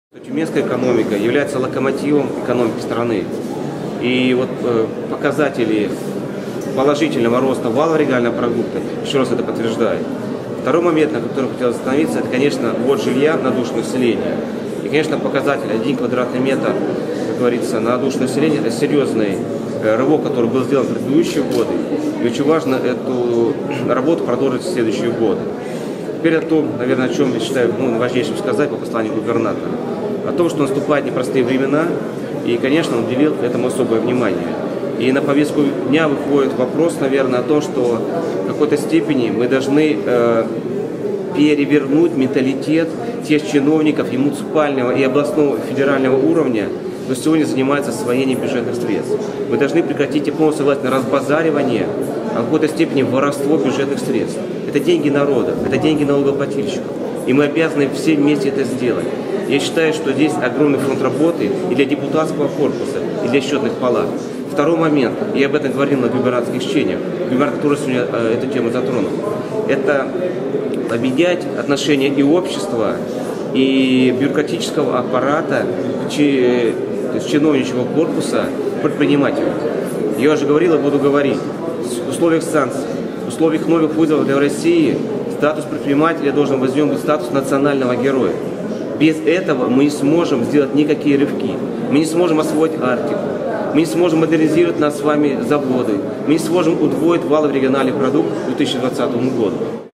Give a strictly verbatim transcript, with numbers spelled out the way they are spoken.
Тюменская экономика является локомотивом экономики страны. И вот э, показатели положительного роста валового регионального продукта еще раз это подтверждает. Второй момент, на котором хотел остановиться, это, конечно, ввод жилья на душу населения. И, конечно, показатель один квадратный метр, как говорится, на душу населения, это серьезный э, рывок, который был сделан в предыдущие годы. И очень важно эту работу продолжить в следующие годы. Теперь о том, наверное, о чем я считаю ну, важнейшим сказать по посланию губернатора. О том, что наступают непростые времена, и, конечно, он уделил этому особое внимание. И на повестку дня выходит вопрос, наверное, о том, что в какой-то степени мы должны э, перевернуть менталитет тех чиновников и муниципального, и областного, и федерального уровня, кто сегодня занимается освоением бюджетных средств. Мы должны прекратить и полностью согласно разбазаривание, а в какой-то степени воровство бюджетных средств. Это деньги народа, это деньги налогоплательщиков. И мы обязаны все вместе это сделать. Я считаю, что здесь огромный фронт работы и для депутатского корпуса, и для счетных палат. Второй момент, я об этом говорил на губернаторских чтениях, губернатор тоже сегодня э, эту тему затронул, это объединять отношения и общества, и бюрократического аппарата, чи, то есть чиновничьего корпуса к предпринимателю. Я уже говорил и буду говорить, в условиях санкций, в условиях новых вызовов для России статус предпринимателя должен возведен быть статус национального героя. Без этого мы не сможем сделать никакие рывки, мы не сможем освоить Арктику, мы не сможем модернизировать нас с вами заводы, мы не сможем удвоить валовый региональный продукт к две тысячи двадцатому году.